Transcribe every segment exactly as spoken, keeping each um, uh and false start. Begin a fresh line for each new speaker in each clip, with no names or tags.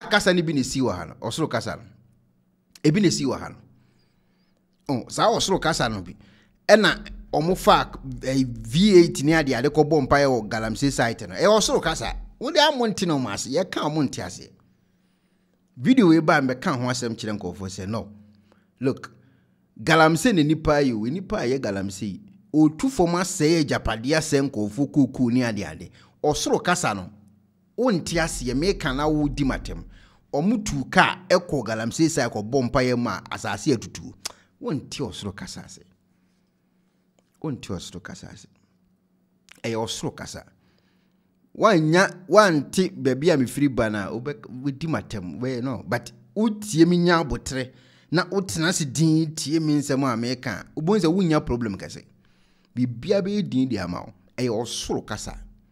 kasa ni bi ne si wa ha no osoro kasa no e bi ne si wa ha no oh sa osoro kasa no bi e na omo fa V eight ni ade ade ko bompa ye Galamsey site no e osoro kasa wo de amonti no maase ye ka amonti ase video we ba mbe kan ho asem kire nkofo say no look Galamsey ne nipa yi we nipa ye Galamsey o tu forma say japade ase nkofo kuku ni ade ade osoro kasa no wonti ase ye me kan na wo di matem omutu ka ekọ Galamsey site ko bompa ye ma asase atutu wonti osoro kasa ase wonti osoro kasa ase e osoro kasa wanya wanti baby am free bana we di matem we no but utie mi nya abotre na utena se din tie mi nsem America ubonze wunya problem kase bibia be din di ama e osoro kasa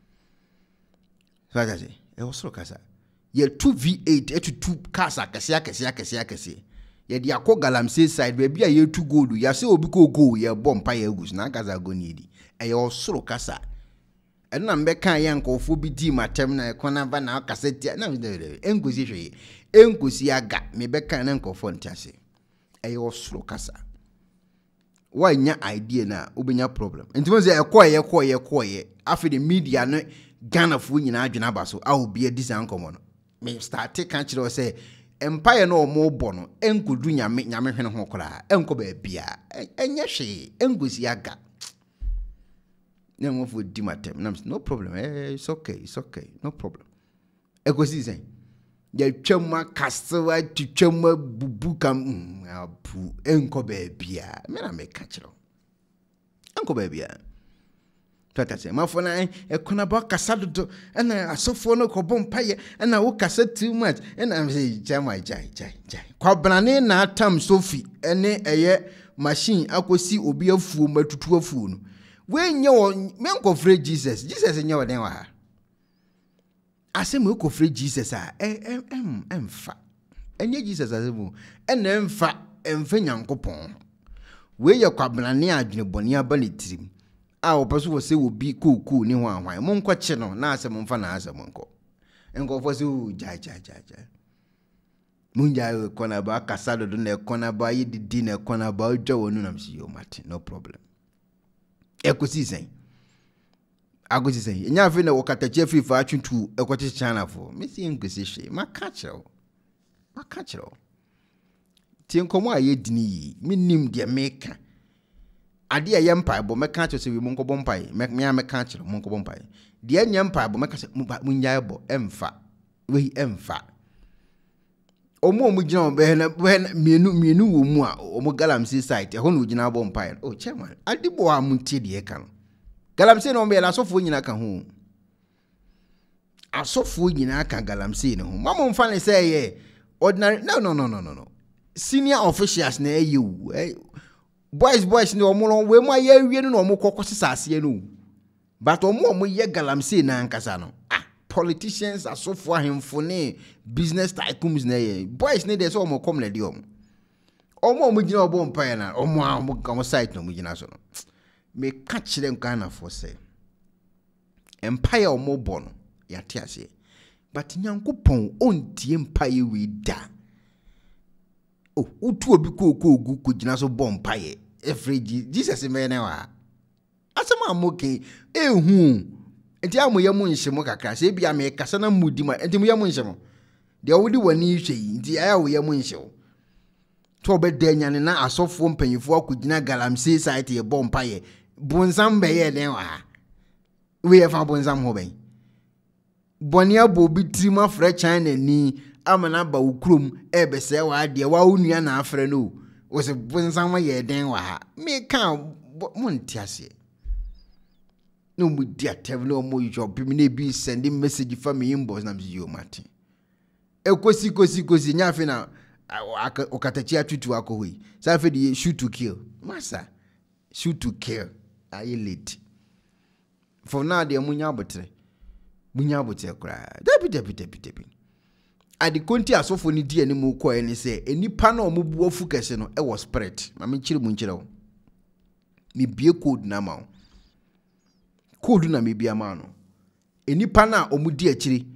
so say e osoro kasa ye two V eight e two kasa kase akase akase akase ye di akọ Galamsey side baby a ye two gold ya se obi ko go ye bompa ye gus na kasa go nidi e osoro kasa ena mbeka ya nkofo bi di matem na ekona ba na kaseti na engosi hwe engosi aga mebeka na nkofo ntiase e osoro kasa wanya idea na obenya problem ntimo se ekoye ekoye ekoye afi the media no Ghana fu nyina adwena baso a obi adi san komo no me start kan kire say empire no omo bo no enkodu nyame nyame hwene ho kora enko ba bia enye hwe engosi aga no for di matem no problem eh, it's okay it's okay no problem ekosi sen ya twama kasewa twama bubu kam apu enko ba bia me na me ka kiro enko ba bia tata se mafo na ekona ba kasa dodo na asofo no ko bompaye na wo kasa too much na am say jama jai jai jai kwabrane na atam sofi ene eye machine akosi obi afuo matutu afuo no we nye me nkofre Jesus Jesus nye woden wa ha asem ekofre Jesus a em em emfa enye Jesus asem ena emfa emfa nyankopon we ye kwabrane adwene boni aba ne tirim a opeso wo se wo bi koku ni ho ahwan mo nkwache no na asem mfa na asem nko nkofo se o ja ja ja ja munja kona ba kasado do na kona ba yidi na kona ba odwa wonu nam si yo mate no problem ekosi sen agosi sen nya afi na wokatache free fa atwuntu ekoche chana fo me si engosi hwe maka kiro maka kiro ti nkomo aye dini yi minim de meka ade aye mpa bo meka kiro se wi monko bompai me ya meka kiro monko bompai de anya mpa bo meka se munya bo emfa we emfa omo omo gina be na mienu mienu wo mu a omo Galamsey site e ho no gina bompai oh chairman adibo amuntie de eka no Galamsey no be la asofo nyina ka ho asofo nyina ka Galamsey ne ho mama mfa ne say ye ordinary no no no no no no senior officials na eyu boys boys ne omo no we mu aye wie no omo kokosisa ase no but omo omo ye Galamsey na ankasa no ah politicians asofo ahemfo ne business tycoons na ye boys ne dey so omo come na di omo omo omo gina obo mpa na omo omo omo site no mo gina so no me ka kire nkan na for say empire omo bo no ya te ase but nyankopon ontie empire we da oh utu obi ko ko ogu ko gina so bo empire every Jesus me na wa asema amoke ehu enti amoye mu nhye kakra se bia me kasa na mudi ma enti moye mu nhye mo de wodi wani hwe enti aya wo ye mu nhye to obeda ne na asofo mpanyifo akugina Galamsey site ye bompa ye bonsam be ye den wa we ye fa bonsam ho ben bonia bo bi trima fra China ni amana ba ukrum e be se wa de wa onua na afra no wo se bonsam ye den wa me kan mo ntiase no mu dia tevlo mo job mi na bi send message for me inbox na mi yo mate ekosi kosi kosi nya fe na okatachi atutu akohui sa fe di shoot to kill masa shoot to kill ayi late for now de munya botre munya botre kra debi debi debi debi adi konti asofo ni die ni mu ko eni se enipa na omubu afu kese no e was spirit ma me chire mu nchire wo mi bie code na ma code na me bia ma no enipa na omudi akiri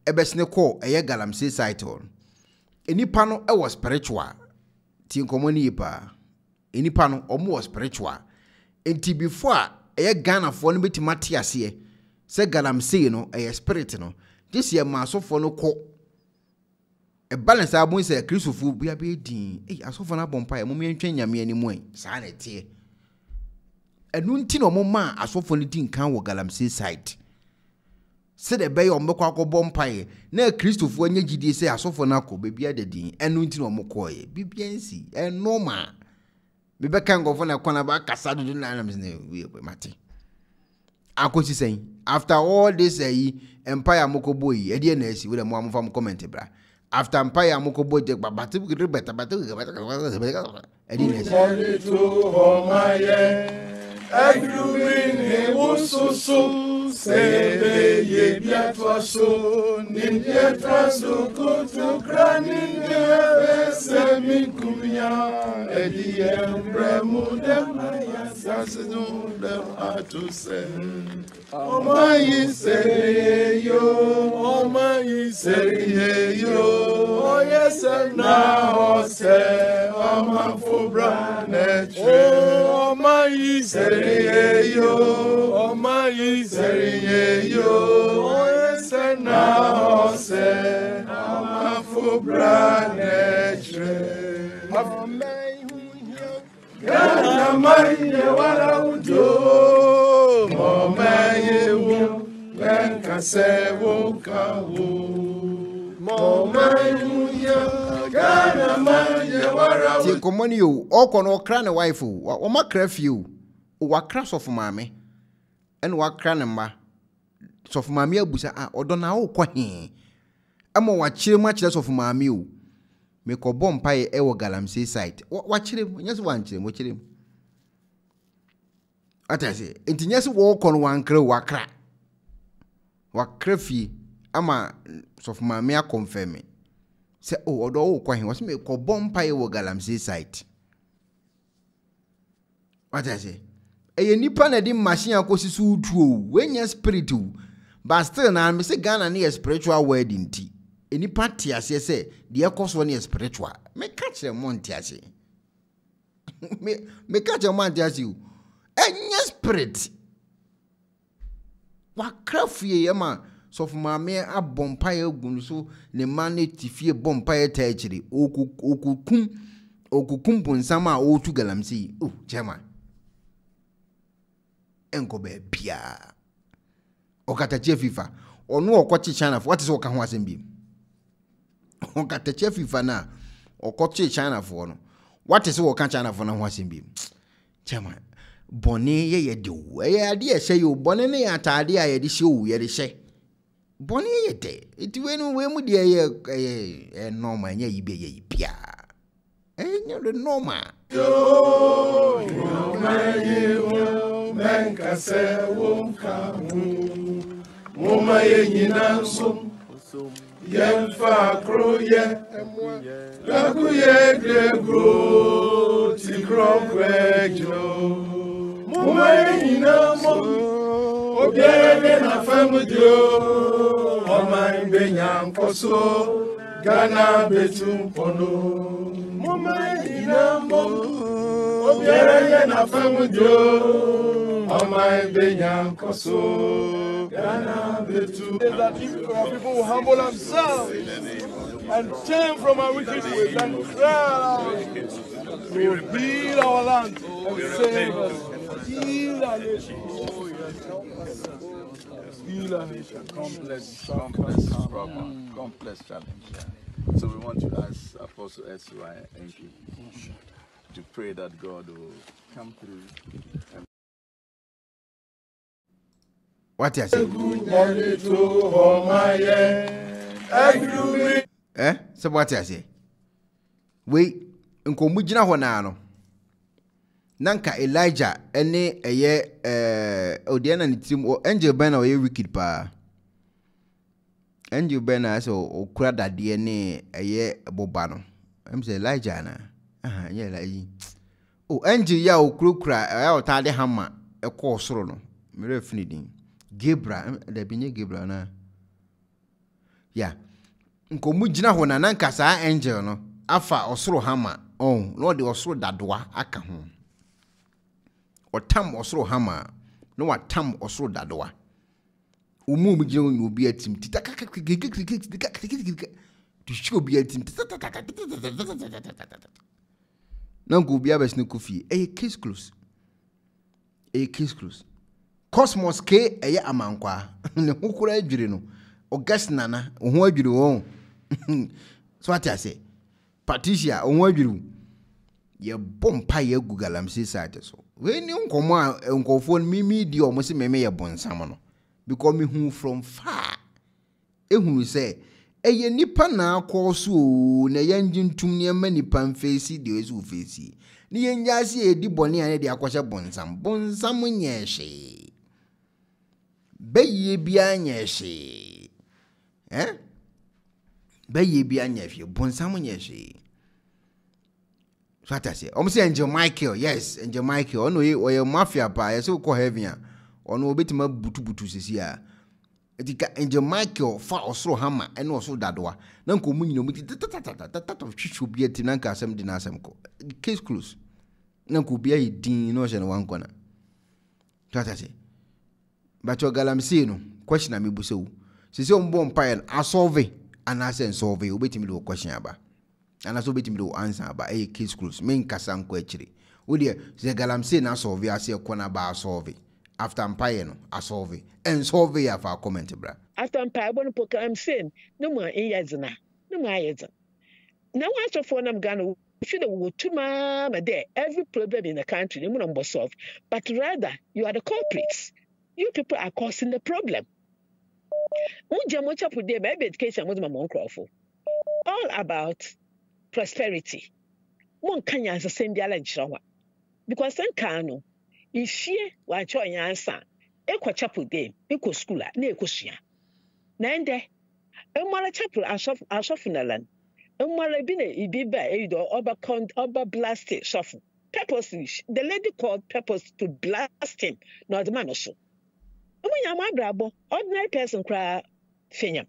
ebesne ko eye galamsey site on enipa no e was spiritual ti nkomo ni yipa enipa no omo was spiritual enti before eye Ghana fo no betima te ase se galamsey no eye spirit no this year masofo no ko e balance abun se Christopher bia be din eh asofo na bompa e mo mentwe nyame animu en sa na tie enu nti no mo ma asofo no din kan wo galamsey site se de be yo mbekwa akobọ mpae na Christopher anya gidie se asofo na akọ bebia de din enu nti no mo koye bibia nsi e normal me be kan gofo na kwana ba kasa dudu na nam ne we mate akosi sen after all this eh empire mokobo yi e de na asi we de mo amfa mo comment bra after empire mokobo je babate beta bata e de na asi
to homaye agrumin he wososo sebe ye biatwaso nim biatwaso kutu kranin de semi kumya edi embremu dem yasasunu dem atuse omayi seyo omayi seyo oyese na ose omafubra netre omayi seyo omayi seyo oyese na ose omafubra netre Gana maye wala ujo momaye wo benka se wo ka wo momaye ya gana maye wala
ti komoni yo okono okra ne wife o ma kra fie o wa kra sofu maame en wa kra ne mba sofu maame abusa a odo na wo kwa he ama wa kire ma kire sofu maame o me ko bom pae e wo galamsey site wa kire nyese wa nkire mo kire atase enti nyese wo kono wa nkre wa kra wa kra fie ama sofu maame a confirm se o odo wo kwa he wo se me ko bom pae wo galamsey site atase eye nipa na di machine akosi su tuo wenya spirit but still na me se Ghana na spiritual wedding ti eni party ase se de ekoso na spiritual me catch them monti ase me me catch them monti ase enya spirit wa krafie ye ma so for maame abompa ye gun so ne man tifie bompa ye ta akiri okukum okukum bonsam a otu galamsey oh chema enko be bia okatache FIFA onu okochi China for what is oka ho asem okatache FIFA na okochi China for no what is oka China for na ho asem bi chema boni ye ye de wo ye ade ye hye yo boni ne atade a ye de hye wo ye de hye boni ye de iti we no we mu de ye eh normal nya yibe ye bia eh nya de normal
yo yo maye menka se wo ka hu mo maye nyina so yemfa kro ye la ku ye gregro ti kro kwejno mo maye nyina mo obiere na famudio o mai benya nkoso Ghana betum pono mo maye nyina mo obiere na famudio o mai benya nkoso Ghana betum. That if our people will humble themselves and turn from our wicked ways and cry, we will heal our land and save us. Heal our nation. Heal our nation.
Complex, complex problem, complex challenge. So we want to ask Apostle S Y N K to pray that God will come through. And
what you say eh so what you say we nko mugina ho na no nanka Elijah ene eye eh odiana ni tim angel ben na oye wicked pa angel ben na so okura dade ne eye boba no em say Elijah na aha ye Elijah oh angel ya okurokura ya otade hama e ko soro no mere finidin Gabriel da binye Gabriel na Yeah. Nkomu gina ho na nanka saa angel no afa osoro hama on no de osoro dadoa aka ho. Otam osoro hama no watam osoro dadoa. Umu mu gina no obi atim tita to show obi atim nanka obi abes no kofi e case close. E case close. Cosmos K eye amankwa ne hokura adwire no August nana ho adwire won. So what I say, Patricia, on what you ye bompa ye Galamsey side so. When you come on, uncle phone me, me, the almost me me a bon samono. Because me who from far. E who say, e ye nipa na call so, na yanjin tum near many pan facey, the is who facey. Ni yanjasi e di boni and the aquasha bonsam, bonsam nyeshe. Be ye bia nyeshe. Eh? Be ye be a nephew, bonsam nyeshe. So what I say, I'm saying Angel Michael, yes, Angel Michael, no, or your mafia pa, so call heavier, or no bit my butu butu sia. Etika Angel Michael fa osoro hammer and also dadwa. Nanko munyi no muti that of chichu be a tinanka asem dinasem ko. Case close. Nanko be a din no shen one corner. So what I say. But your Galamsey no question a me buso. Se se on bon pile a solve and I say solve obeti me do question aba. And as obeti me do answer aba e case close. Me nkasa nko achire. Wo de se Galamsey na solve ase corner ba solve. After empire no a solve and solve ya for comment bra.
After empire bon poka I'm saying no more in yazna. No more yazna. Now what of one I'm gonna feel that we will too mama there. Every problem in the country, they won't solve. But rather, you are the culprits. You people are causing the problem. Education was my all about prosperity. One can answer same dialogue because then can if you want your answer, equal chapel day, equal school, near Kushia. Nande, a mala chapel as of as of Nalan. A mala bine, be by aid or over count over blasted shuffle. Purposely, the lady called purpose to blast him, not the man or so. When you're my brabo, ordinary person cry, Finyam.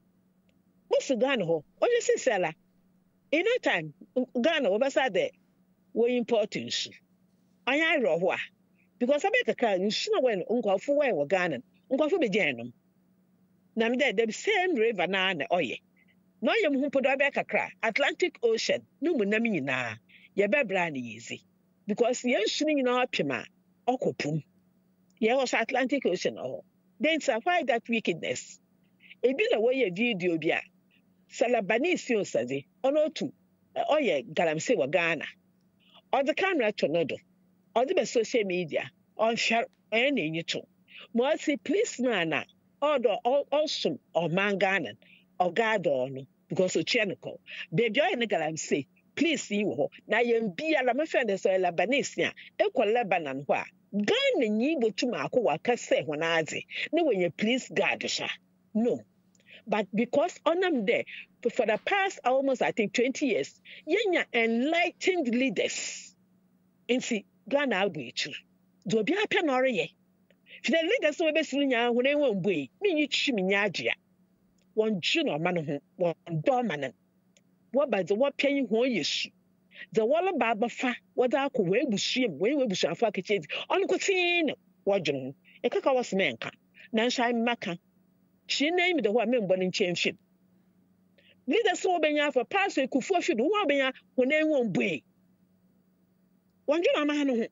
What's the gun ho? What you say, Sella? In no time, Ghana over there, were important. I am raw. Because I make a car, you should know when Uncle Fuwa were Ghana, Uncle Fubi Janum. Nam there, the same river nana, oh ye. No, you who put a back a cry, Atlantic Ocean, no money na, ya bebrani easy. Because the ocean in our pima, okopum. Ye was Atlantic Ocean, oh. Then why that wickedness? A bit away a video bia. Salabani still says it, or no two, oh ye, Galamsey were Ghana. Or the camera tornado. Or the social media, or share any you too. More say, please, nana, or the awesome, or manganan, or garden, because of Chenico. Baby, I Galamsey, please see you. Now you be a lamafan, so a Labanisia, equal Lebanon, wha. Ghana ye go to Marco, what can say when I say, no, when you please, Gardisha. No. But because on them there, for the past almost, I think, twenty years, you're enlightened leaders. And see, Ghana outreach. Do be a pen or ye. If the leaders were best in ya when they won't be, me you chimiagia. One junior man, one dominant. What by the what paying who you shoot? The wall of Baba fa, what I could wear with shim, when we shall fuck it. Uncle Teen, what you a caca was manka. Nansha Maka. She named the one member in chainship. Leaders so be ya for pass a kufu should want be when they won't be. One jun or man,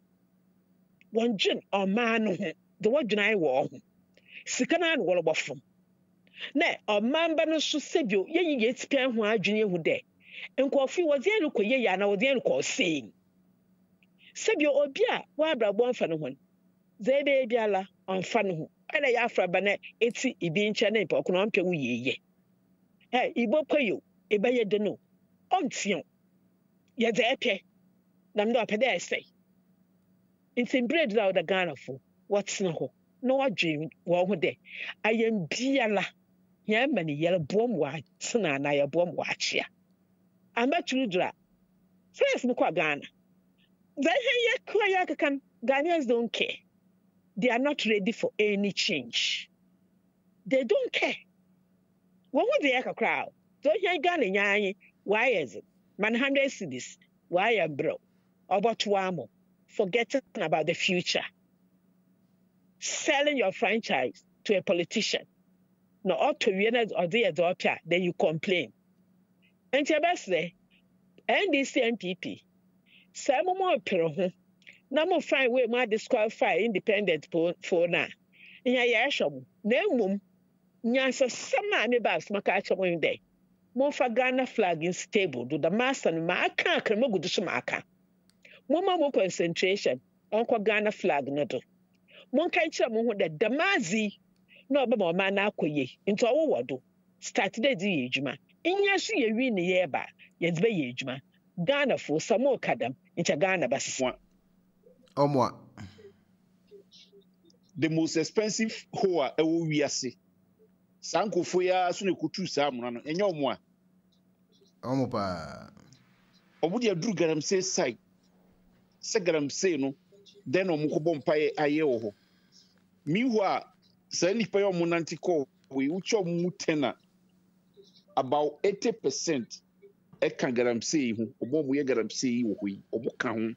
one jun or man, the one jun I war. Sikanan wall of from. Nay, or man banner should save you, ye get spare who I junior who day. And coffee was the end of ye, and I was the end call saying. Sabio or bia, why bra one fan one. They be biala on fan. And I afra banet, it's a being channel, or conumpe ye. Hey, Ibo Koyo, a bayer de no. On Sion. Yet the epe. Nam no pede say. It's in bread out a Ghana for what's no. No, I dream, one day. I am biala. Yam many yellow bomb watch, son and I a bomb watch ya. I'm at you dra. First, Mukwa Ghana. Then here, Koyakan, Ghanaians don't care. They are not ready for any change. They don't care. What would the crowd? So here gun in yanny, why is it? Man hundred cities, why a bro? About Wamo, forgetting about the future. Selling your franchise to a politician. No, or to winners or the adopter, then you complain. And your best day, N D C and P P. Some more pero. No more fine way more disqualify independent for now. In a yasham, no mum, Nyansa sama me bags, Makacha one day. More for Ghana flag in stable, do the master and my can't come go to Sumaka. More more concentration, Uncle Ghana flag no do. One can't tell me that Damazi no more man akwe into our wado. Started the ejuma. In yasu ye win the year ba, yet be ejuma. Ghana for some more cadam into Ghana basis.
Omwa.
The most expensive hoa ewo wiase. Sanko foya so ne kutu sa amuna no enye omwa.
Omo pa.
Obudi aduru galamsey side. Se galamsey no then omo ko bom paye aye wo ho. Miwa say nipa yo monanti ko we ucho mu tena about eighty percent e kan galamsey ho obo mo ye galamsey wo ho yi obo ka ho.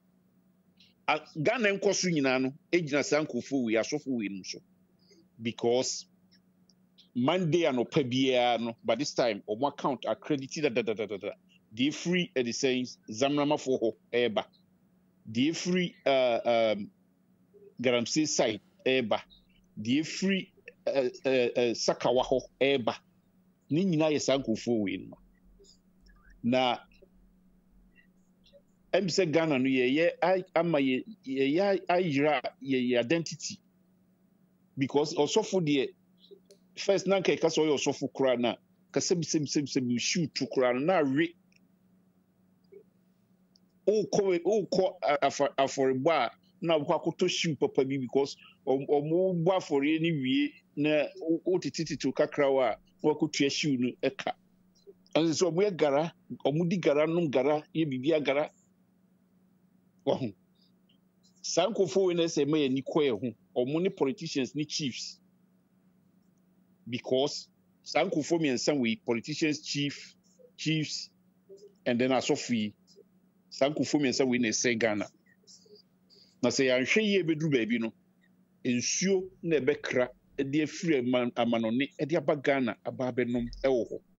Ghana nkosu nyina no ejina sankofo we asofo we no so because Monday anopa bia no by this time omo account accredited da da da da da the free at the saying zamrama for ho eba the free uh um galamsey side eba the free uh, uh, uh, sakawa ho eba ni nyina ye sankofo we no na M C Ghana no ye ye I am ye ye I ye identity because also for the first na kai kaso yo so for kura na kasem sem sem sem shoot to kura na re o ko o ko aforiba na kwa koto shoot papa bi because omo bo afori ni wie na o tititi to kakra wa wa kotua shoot no eka and so omo gara omo di gara no gara ye bibia gara. Oh, Sanko for in say may ni kwe ho or money politicians ni chiefs because Sanko for me and some way politicians chief chiefs and then as of we Sanko for me and some way say Ghana na say anhwe ye bedru ba bi no ensuo na ebekra e de afire amanone e de aba Ghana aba benom e wo ho